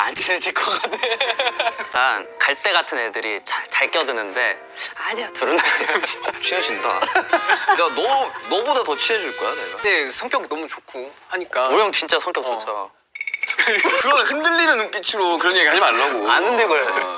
안 친해질 것 같아. 난 갈대 같은 애들이 잘 껴드는데 아니야 둘은 아니야. 친해진다. 야 너보다 더 친해질 거야 내가. 근데 성격이 너무 좋고 하니까. 우리 형 진짜 성격 좋죠. 그런 흔들리는 눈빛으로 그런 얘기 하지 말라고. 안 흔들거려요.